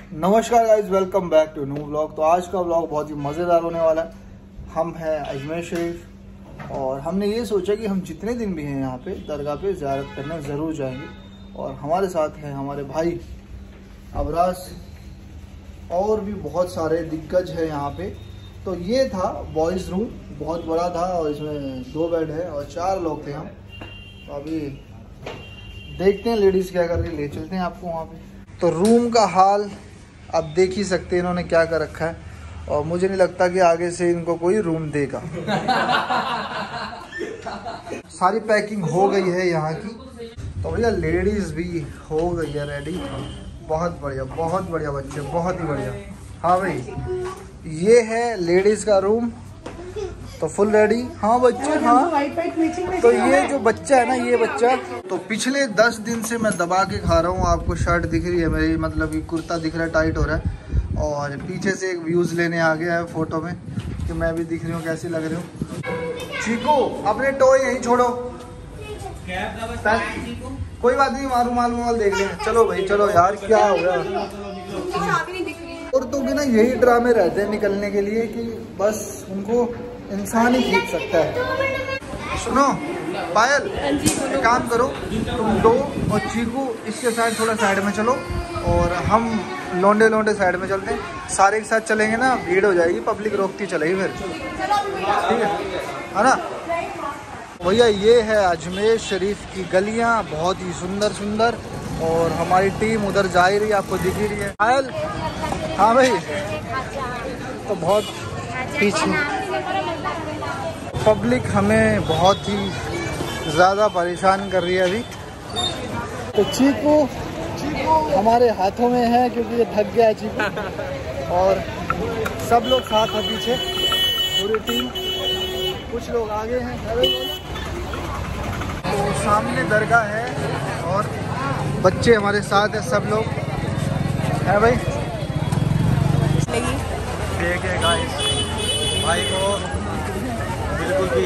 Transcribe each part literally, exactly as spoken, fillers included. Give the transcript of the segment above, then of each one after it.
नमस्कार guys, welcome back to new vlog. तो आज का व्लॉग बहुत ही मज़ेदार होने वाला है। हम हैं अजमेर शरीफ और हमने ये सोचा कि हम जितने दिन भी हैं यहाँ पे दरगाह पे ज़ियारत करने ज़रूर जाएंगे। और हमारे साथ हैं हमारे भाई अबराज और भी बहुत सारे दिग्गज हैं यहाँ पे। तो ये था बॉयज़ रूम, बहुत बड़ा था और इसमें दो बेड है और चार लोग थे हम। तो अभी देखते हैं लेडीज़ क्या कर रही है, ले चलते हैं आपको वहाँ पे। तो रूम का हाल आप देख ही सकते हैं इन्होंने क्या कर रखा है, और मुझे नहीं लगता कि आगे से इनको कोई रूम देगा। सारी पैकिंग हो गई है यहाँ की, तो भैया लेडीज भी हो गई है रेडी। बहुत बढ़िया, बहुत बढ़िया बच्चे, बहुत ही बढ़िया। हाँ भाई, ये है लेडीज का रूम, तो फुल रेडी। हाँ बच्चे, हाँ। तो ये जो बच्चा है ना, ये बच्चा तो पिछले दस दिन से मैं दबा के खा रहा हूँ। आपको शर्ट दिख रही है मेरी, मतलब कि कुर्ता दिख रहा है, टाइट हो रहा है। और पीछे से एक व्यूज़ लेने आ गया है फोटो में कि मैं भी दिख रही हूँ, कैसी लग रही हूँ। चीकू अपने टॉय यहीं छोड़ो, कोई बात नहीं, मारू माल माल देख लें। चलो भाई चलो यार, क्या हो गया। और तो भी ना यही ड्रामे रहते हैं निकलने के लिए कि बस उनको इंसान ही खींच सकता है। सुनो पायल, एक काम करो, तुम दो और चीकू इसके साइड थोड़ा साइड में चलो और हम लौंडे लौंडे साइड में चलते हैं। सारे एक साथ चलेंगे ना, भीड़ हो जाएगी, पब्लिक रोकती चलेगी फिर, ठीक है है ना भैया। ये है अजमेर शरीफ की गलियां, बहुत ही सुंदर सुंदर। और हमारी टीम उधर जा ही रही है, आपको दिख ही रही है। पायल, हाँ भाई, तो बहुत पीछे पब्लिक हमें बहुत ही ज़्यादा परेशान कर रही है अभी। तो चीकू हमारे हाथों में है क्योंकि ये थक गया है चीकू। और सब लोग साथ हैं पीछे, पूरी टीम, कुछ लोग आगे हैं। तो सामने दरगाह है और बच्चे हमारे साथ हैं, सब लोग है भाई। देखिए गाइस, भाई को बिल्कुल भी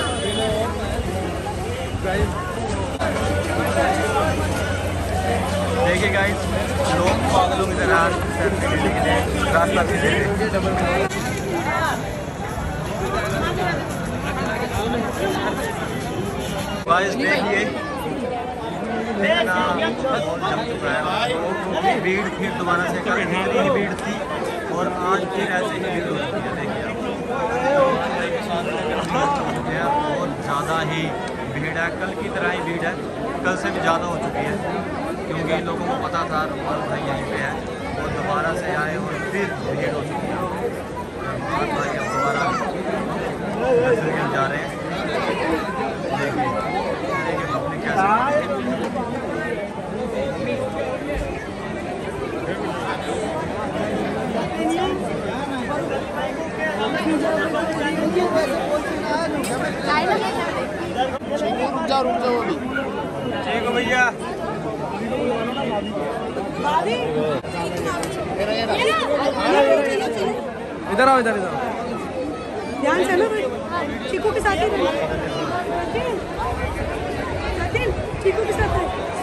देखिए गाइस, लोग पागलों की तरह रास्ता भी दे रहे। गाइस देखिए भीड़ फिर दोबारा से कल इतनी भीड़ थी और आज फिर ऐसे ही भीड़ हो रही है। देखिए बहुत ज़्यादा ही भीड़ है, कल की तरह ही भीड़ है, कल से भी ज़्यादा हो चुकी है क्योंकि लोगों को पता था रुमान भाई यहीं पे है और दोबारा से आए और फिर भीड़ हो चुकी है। रुमान भाई अब दोबारा जा रहे हैं। देखिए देखिए पब्लिक कैसे रुक जा रुक जाओ अभी। ठीक है भैया, इधर आओ, इधर इधर ध्यान से ना भाई, चीकू के साथ ही चीकू के साथ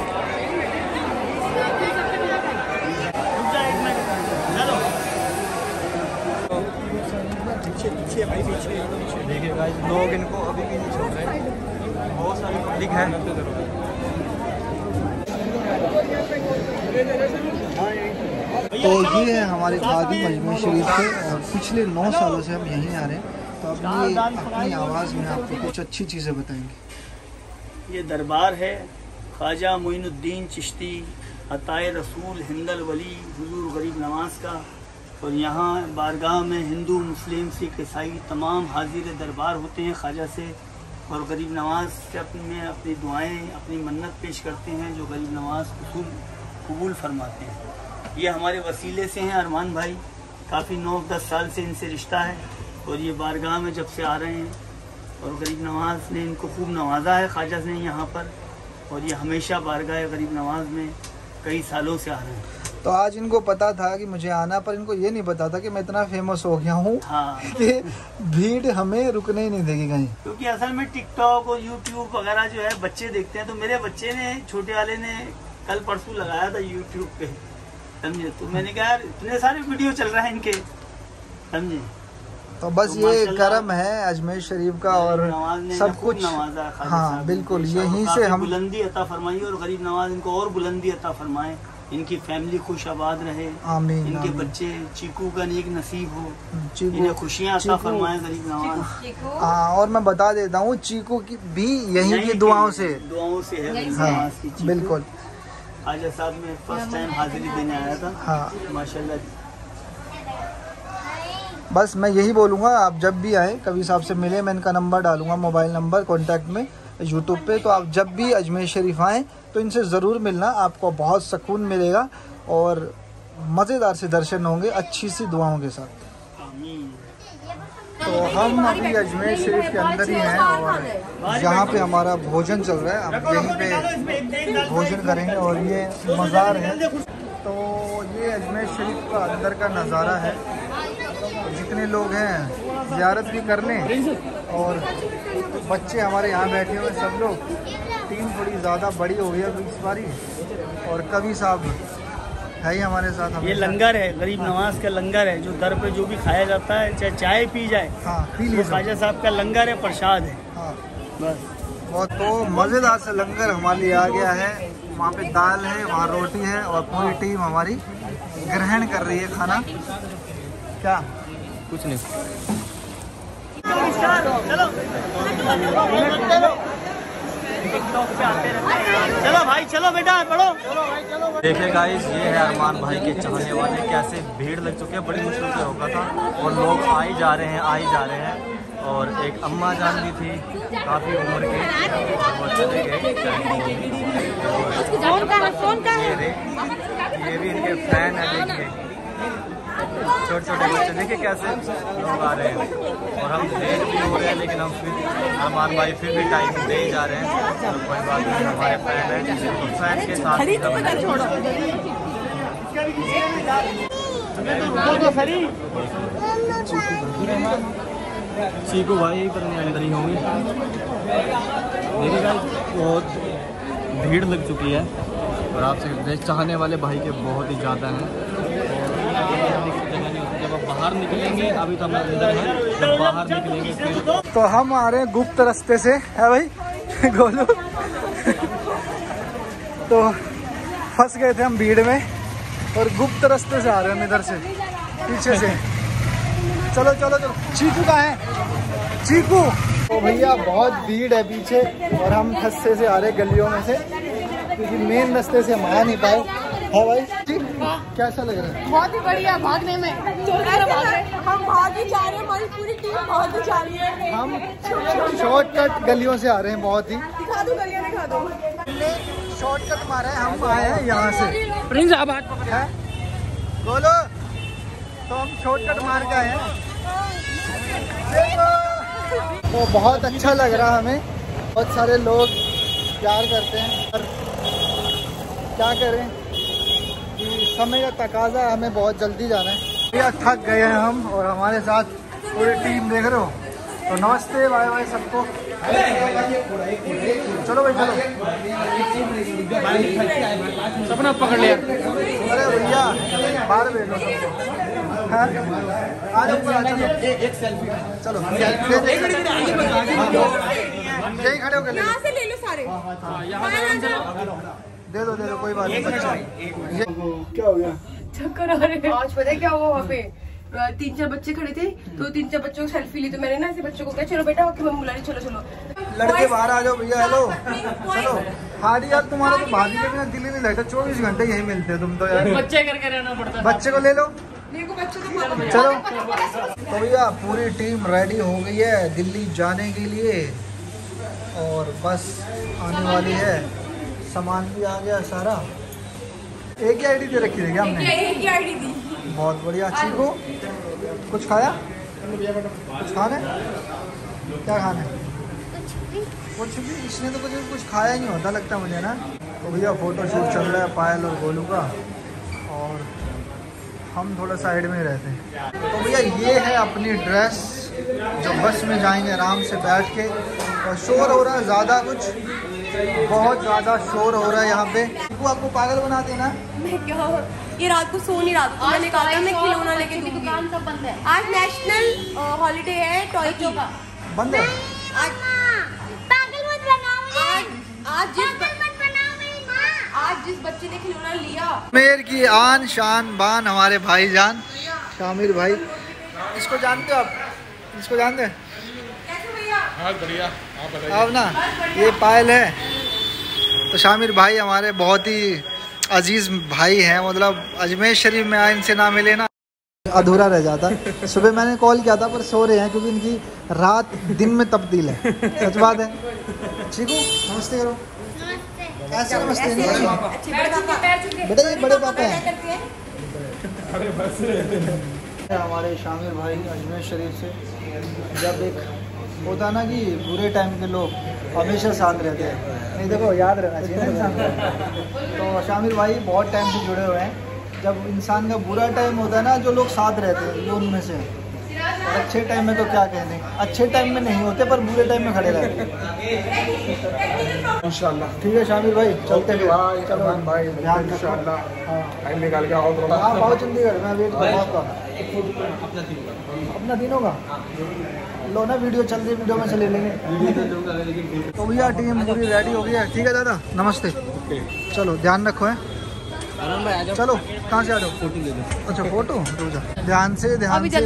पीछे पीछे भाई पीछे। देखिए गाइस, लोग इनको अभी भी नहीं छोड़ रहे, बहुत सारी पब्लिक है। तो ये है हमारे खादिम अजमेर शरीफ से और पिछले नौ सालों से हम यहीं आ रहे हैं। तो अब ये अपनी आवाज़ में आपको कुछ अच्छी चीज़ें बताएंगे। ये दरबार है ख्वाजा मोइनुद्दीन चिश्ती अताए रसूल हिंदल वली हुजूर गरीब नवाज का। और यहाँ बारगाह में हिंदू मुस्लिम सिख ईसाई तमाम हाजिर दरबार होते हैं ख्वाजा से और गरीब नवाज से अपने अपनी दुआएं, अपनी मन्नत पेश करते हैं जो गरीब नवाज कबूल कबूल फरमाते हैं। ये हमारे वसीले से हैं अरमान भाई, काफ़ी नौ दस साल से इनसे रिश्ता है और ये बारगाह में जब से आ रहे हैं और गरीब नवाज ने इनको खूब नवाजा है ख्वाजा ने यहाँ पर, और ये हमेशा बारगाह गरीब नवाज में कई सालों से आ रहे हैं। तो आज इनको पता था कि मुझे आना, पर इनको ये नहीं पता था कि मैं इतना फेमस हो गया हूँ हाँ। कि भीड़ हमें रुकने ही नहीं देगी कहीं। क्योंकि असल में टिकटॉक और यूट्यूब वगैरह जो है बच्चे देखते हैं, तो मेरे बच्चे ने छोटे वाले ने कल परसों लगाया था यूट्यूब पे, समझे। तो मैंने कहा यार इतने सारे वीडियो चल रहे हैं इनके, समझे। तो बस तो ये करम है अजमेर शरीफ का और सब कुछ। नवाजा हाँ बिल्कुल, यहीं से हम बुलंदी अता फरमाई और गरीब नवाज इनको और बुलंदी अता फरमाए, इनकी फैमिली खुश आबाद रहे, आमीन, इनके आमीन। बच्चे चीकू का नेक नसीब हो, चीकू इन्हें खुशियाँ अता फरमाए गरीब नवाज। हाँ, और मैं बता देता हूँ चीकू की भी यहीं की दुआओं से दुआओं से है गरीब हाँ, नवाज की चीकू। बिल्कुल। आजा साहब में फर्स्ट टाइम हाजिरी देने आया था। हाँ माशाल्लाह। बस मैं यही बोलूँगा, आप जब भी आए कभी साहब से मिले, मैं इनका नंबर डालूंगा मोबाइल नंबर कॉन्टैक्ट में यूट्यूब पे, तो आप जब भी अजमेर शरीफ आएँ तो इनसे ज़रूर मिलना, आपको बहुत सुकून मिलेगा और मज़ेदार से दर्शन होंगे अच्छी सी दुआओं के साथ। तो हम अभी अजमेर शरीफ के अंदर ही हैं और यहाँ पे हमारा भोजन चल रहा है, हम यहीं पे भोजन करेंगे और ये मज़ार है। तो ये अजमेर शरीफ का अंदर का नज़ारा है, जितने लोग हैं ज़ियारत भी करने और बच्चे हमारे यहाँ बैठे हुए सब लोग, टीम थोड़ी ज़्यादा बड़ी हो गई है इस बारी, और कवि साहब है ही हमारे साथ। ये लंगर है, गरीब नवाज का लंगर है, जो दर पे जो भी खाया जाता है, चाहे चाय पी जाए, हाँ पी लीजिए, ख्वाजा साहब का लंगर है, प्रसाद है। हाँ बस बहुत तो मज़ेदार से लंगर हमारे लिए आ गया है। वहाँ पे दाल है, वहाँ रोटी है और पूरी टीम हमारी ग्रहण कर रही है खाना। क्या कुछ नहीं। चलो चलो भाई, चलो बेटा पढ़ो। देखिए गाइस, ये है अरमान भाई के चाहने वाले, कैसे भीड़ लग चुकी है, बड़ी मुश्किल से होगा था और लोग आ ही जा रहे हैं आ ही जा रहे हैं। और एक अम्मा जान भी थी काफ़ी उम्र के, वो चले गए। ये भी इनके फैन है, देखिए छोटे छोटे बच्चे, देखिए कैसे लोग आ रहे हैं और हम लेट भी हो रहे हैं, लेकिन हम फिर अरमान भाई फिर भी टाइम दे ही जा रहे हैं। तो कोई बात नहीं, हमारे फैन है, तो फैन के साथ ही चीकू भाई पर अंदर ही होंगे। देखिएगा बहुत भीड़ लग चुकी है और आपसे चाहने वाले भाई के बहुत ही ज़्यादा हैं। जब आप बाहर निकलेंगे, अभी तो हम अंदर हैं, जब बाहर निकलेंगे फिर तो हम आ रहे हैं गुप्त रास्ते से, है भाई गोलू। तो फंस गए थे हम भीड़ में और गुप्त रास्ते से आ रहे हैं हम, इधर से पीछे से। चलो चलो चलो, चीकू कहाँ है चीकू? तो भैया बहुत भीड़ है पीछे और हम खस्से से आ रहे गलियों में से, क्योंकि मेन रास्ते से हम आ नहीं पाए। है भाई ठीक, कैसा लग रहा है? बहुत ही बढ़िया, भागने में हम भाग ही जा रहे हैं, हमारी पूरी टीम भाग ही जा रही है। हम शॉर्टकट गलियों से आ रहे हैं, बहुत ही। दिखा दो गलियां, दिखा दो। शॉर्टकट मारा है, हम आए हैं यहाँ से। प्रिंस आप हाथ पकड़ है बोलो, तो हम शॉर्टकट मार के आए हैं। तो बहुत अच्छा लग रहा हमें, बहुत सारे लोग प्यार करते हैं, और क्या करें कि समय का तकाजा, हमें बहुत जल्दी जाना है। भैया थक गए हैं हम और हमारे साथ पूरी टीम, देख रहे हो। तो नमस्ते बाय बाय सबको, चलो भाई चलो। सपना पकड़ लिया। अरे भैया बाहर बैठो सबको, आज ऊपर आ, चलो एक सेल्फी, चलो यही खड़े हो गए, यहाँ से ले लो सारे। दे दो दे दो, कोई बात नहीं। बच्चा ये क्या हो गया? चक्कर आ रहे हैं। आज पता है क्या हुआ, वहाँ पे तीन चार बच्चे खड़े थे, तो तीन चार बच्चों को सेल्फी ली, तो मैंने ना ऐसे बच्चों को कहा चलो बेटा, आपकी मम्मी बुला रही, चलो चलो लड़के बाहर आ जाओ भैया। हेलो चलो। हाँ यार, तुम्हारा तो भाभी के बिना दिल ही नहीं लगता, चौबीस घंटे यही मिलते हैं तुम तो यार। बच्चे करके रहना पड़ता है। बच्चे को ले लो, मेरे को बच्चों को चलो। तो भैया पूरी टीम रेडी हो गई है दिल्ली जाने के लिए और बस आने वाली है, सामान भी आ गया सारा। एक ही आईडी दे रखी थी क्या हमने? एक ही आईडी दी। बहुत बढ़िया। चीकू कुछ खाया? कुछ खाना है? क्या खाना है? कुछ भी, इसने तो कुछ कुछ खाया नहीं होता लगता मुझे ना। तो भैया फोटो शूट चल रहा है पायल और गोलू का, और हम थोड़ा साइड में ही रहते हैं। तो भैया ये है अपनी ड्रेस, जो बस में जाएंगे आराम से बैठ के। और शोर हो रहा है ज़्यादा, कुछ बहुत ज़्यादा शोर हो रहा है यहाँ पे। वो आपको पागल बनाते हैं ना? मैं क्या ये रात को सो नहीं रहा था, मैंने कहा था मैं खिलौना लेके दूंगी। दुकान सब बंद है। आज नेशनल हॉलीडे है टॉय की। बंद है आज आज जिस आज जिस बच्चे ने खिलौना लिया, मेर की आन शान बान हमारे भाईजान शामिर भाई। इसको जानते हो आप? इसको जानते हैं? बढ़िया आप ना, ये पायल है। तो शामिर भाई हमारे बहुत ही अजीज भाई हैं, मतलब अजमेर शरीफ में आए इनसे ना मिले ना अधूरा रह जाता। सुबह मैंने कॉल किया था पर सो रहे हैं क्योंकि इनकी रात दिन में तब्दील है। सच बात है। ठीक हो? नमस्ते करो। कैसे नमस्ते? बेटा ये बड़े पापा हैं हमारे शामिर भाई अजमेर शरीफ से। जब एक होता ना कि बुरे टाइम के लोग हमेशा साथ रहते हैं, नहीं देखो याद रहना चाहिए ना इंसान। तो शामिर भाई बहुत टाइम से जुड़े हुए हैं। जब इंसान का बुरा टाइम होता है ना, जो लोग साथ रहते हैं ये उनमें से हैं। और अच्छे टाइम में तो क्या कहने, अच्छे टाइम में नहीं होते पर बुरे टाइम में खड़े रहते हैं। इंशाल्लाह ठीक है शामिर भाई, चलते हैं भाई। चलो भाई ध्यान इंशाल्लाह। हाँ टाइम निकाल के आओ। हाँ आओ चंडीगढ़, मैं वेट कर रहा हूँ आपका। अपना दिन होगा लो ना, वीडियो चल रही, वीडियो में से ले लेंगे। तो भैया टीम पूरी रेडी हो गई है। ठीक है दादा, नमस्ते। चलो ध्यान रखो है। चलो कहाँ से आ जाओ? फोटो ले लो। अच्छा फोटो, ध्यान से ध्यान से।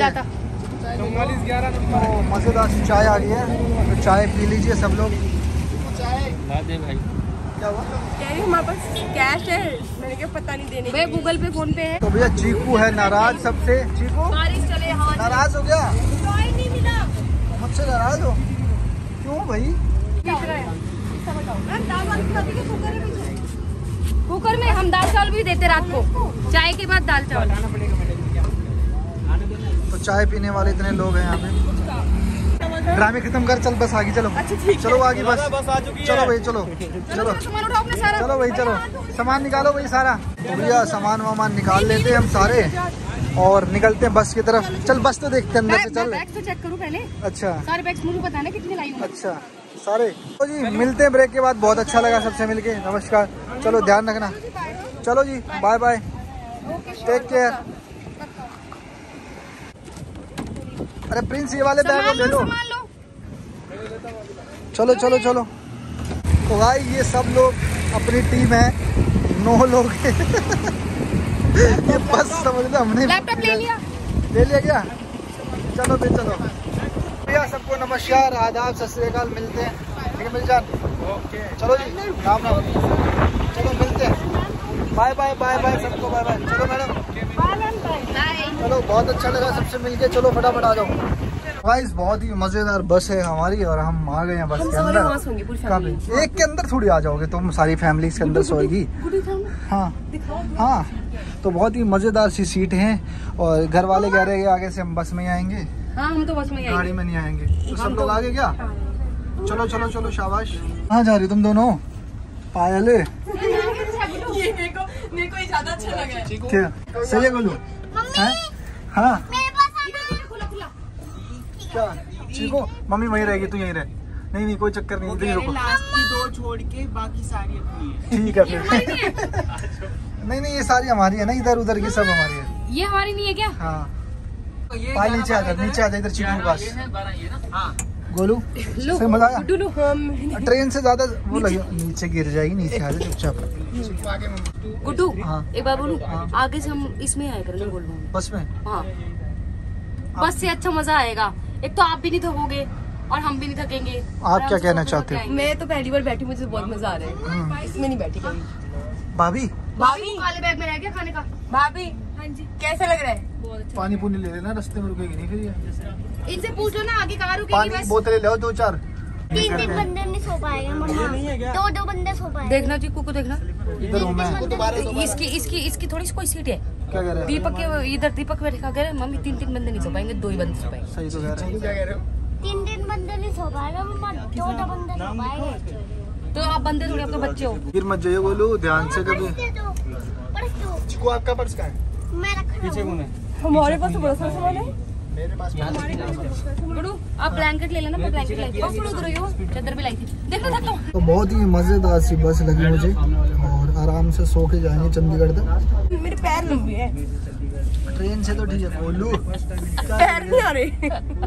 तो मज़ेदार सी चाय आ गई है, तो चाय पी लीजिए सब लोग। भाई क्या हुआ? कह रही हमारे पास कैश है, मैंने क्या पता नहीं देने। भैया गूगल पे फोन पे है। तो भैया चीकू है नाराज सबसे। चीकू चले नाराज हो गया? नहीं मिला मुझसे नाराज हो क्यों भाई? कुकर में हम दाल चावल भी देते रात को, चाय के बाद दाल चावल। तो चाय पीने वाले इतने लोग हैं यहाँ पे। ड्रामे खत्म कर, चल बस आगे चलो। चलो आगे बस, चलो भाई चलो चलो चलो भाई चलो। सामान निकालो भाई सारा। तो भैया सामान वामान निकाल लेते हैं हम सारे और निकलते हैं बस की तरफ। चल बस तो देखते हैं अंदर से। चल बैग तो चेक करूँ पहले। अच्छा सारे बैग्स मुझे बताना कितने लाई हूँ। अच्छा सारे। तो जी मिलते हैं ब्रेक के बाद। बहुत अच्छा लगा सबसे मिलके। नमस्कार। चलो ध्यान रखना। चलो जी बाय बाय, टेक केयर। अरे प्रिंस ये वाले बैग ले लो। चलो चलो चलो। तो भाई ये सब लोग अपनी टीम है, नौ लोग ये बस समझ लो हमने लैपटॉप ले लिया। ले लिया क्या? चलो फिर चलो भैया। सबको नमस्कार, आदाब, सत श्री अकाल। मिलते हैं ठीक है मिल जान। ओके चलो जी, राम राम। चलो मिलते हैं। बाय बाय बाय बाय सबको बाय बाय। चलो मैडम चलो, बहुत अच्छा लगा सबसे मिलके। चलो फटाफट आ जाओ। गाइस बहुत ही मजेदार बस है हमारी और हम आ गए हैं बस के अंदर। एक के अंदर थोड़ी आ जाओगे तुम, सारी फैमिली के अंदर सोएगी। हाँ हाँ। तो बहुत ही मजेदार सी सीट है और घर वाले कह रहे हैं आगे से हम बस में ही आएंगे। हाँ हम तो बस में गाड़ी में नहीं आएंगे। तो सब लोग आगे क्या? चलो चलो चलो शाबाश। कहाँ जा रही तुम दोनों? पायल ये मेरे को मेरे को ज्यादा अच्छा लगा। क्या सही है गोलू? हाँ क्या चीकू? मम्मी वहीं रहेगी, तू यहीं रह। नहीं नहीं कोई चक्कर नहीं, इधर रुको। लास्ट की दो छोड़ के बाकी सारी अपनी है। ठीक है फिर। नहीं नहीं ये सारी हमारी है ना, इधर उधर की सब हमारी है। ये हमारी नहीं है क्या? हाँ पायल नीचे आ जा, नीचे आ जा इधर चीकू के पास। गोलू सही मजा आया? ट्रेन से ज्यादा वो लगे, नीचे गिर जाएगी। नीचे आ जा चुपचाप। गुड्डू हाँ एक बार बोलूं, आगे से हम इसमें आया करेंगे बोल रहा हूँ। बस में? हाँ बस से अच्छा मजा आएगा। एक तो आप भी नहीं थकोगे और हम भी नहीं थकेंगे। आप क्या कहना चाहते हो? मैं तो पहली बार बैठी, मुझे बहुत मजा आ रहा है। इसमें नहीं बैठी कभी। भाभी भाभी काले बैग में रह गया खाने का। भाभी हाँ जी कैसा लग रहा है? बहुत अच्छा। पानी पुनी ले लेना, रास्ते में रुकेगी नहीं फिर ये। इनसे पूछो ना आगे कहाँ रुकेगी। पानी बस बोतलें ले दो चार। तीन तीन बंदे नहीं सो पाएंगे मम्मा, दो दो बंदे सो पाएंगे। देखना चीकू को देखना। इधर हूँ मैं। इसकी इसकी इसकी थोड़ी सी कोई सीट है। क्या कह रहे हैं? दीपक के इधर दीपक में लिखा गया मम्मी तीन तीन बंदे नहीं सो पाएंगे, दो ही बंदे सो पाएंगे। सही तो कह रहे हो। तीन तीन बंदे नहीं सो पाएगा मम्मा, दो दो बंदे सो पाएंगे। तो आप बंदे थोड़ी आपके बच्चे हो। फिर मत जाइए बोलो, ध्यान से कभी। पर्स दो। चिकू आपका पर्स कहाँ है? मैं रख रहा हूँ। हमारे पास तो बड़ा सारा सामान है। मेरे पास गुरु आप ब्लैंकेट ले लेना, मैं ब्लैंकेट लाई थी। और सुनो उधर यो चादर भी लाई थी। देखो देखो तो बहुत ही मजेदार सी बस लगी मुझे और आराम से सो के जाएंगे चंडीगढ़ तक। मेरे पैर लंबे हैं। ट्रेन से तो ठीक है, कोलू पैर नहीं आ रहे।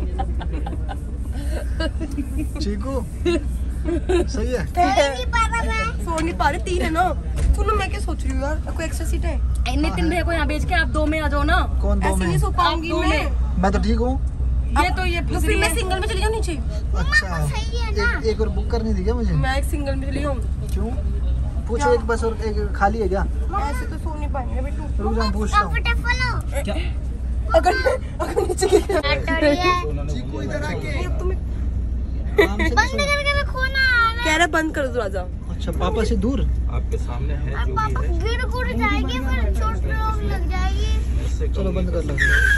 चीकू सही है। सो नहीं पा रहे, तीन है ना। सुनो मैं क्या सोच रही हूँ यार, कोई एक्स्ट्रा सीट है? नितिन भैया को यहाँ भेज के आप दो में आ जाओ ना। कौन दो ऐसे में? नहीं सो पाऊंगी मैं। मैं तो ठीक हूँ। ये तो ये तो फिर मैं सिंगल में चली जाऊँ नीचे। अच्छा एक, एक और बुक करनी थी क्या मुझे? मैं एक सिंगल में चली जाऊँ। क्यों? पूछो एक बस और एक खाली है क्या? ऐसे तो सो नहीं पाएंगे बेटू। रुक जाओ पूछता हूँ। अगर अगर नीचे गिर गया चीकू इधर आके तुम्हें आराम से बंद करके मैं खोना आना। कह रहा बंद कर दरवाजा। अच्छा पापा से दूर? आपके सामने है जो भी पापा है। गिर गुड़ जाएगी, फिर चोट लग जाएगी। चलो बंद कर लो।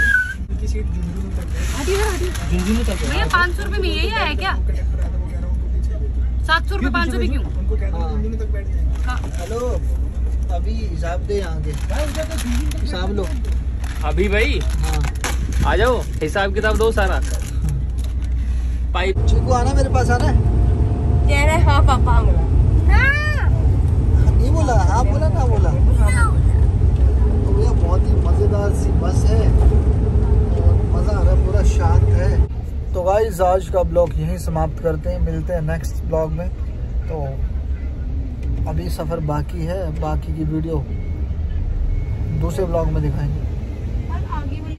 भैया पाँच सौ रुपए में यही है क्या? सात सौ रुपए पाँच सौ भी क्यों? हेलो अभी हिसाब दे यहाँ के, हिसाब लो अभी भाई हाँ। आ जाओ, हिसाब किताब दो सारा। पाइप चीकू आना मेरे पास आना। कह रहा है हाँ पापा बोला। नहीं बोला हाँ बोला ना बोला। तो भैया बहुत ही मजेदार सी बस है और मजा आ रहा है, पूरा शांत है। तो गाइस आज का ब्लॉग यहीं समाप्त करते हैं, मिलते हैं नेक्स्ट ब्लॉग में। तो अभी सफर बाकी है, बाकी की वीडियो दूसरे ब्लॉग में दिखाएंगे।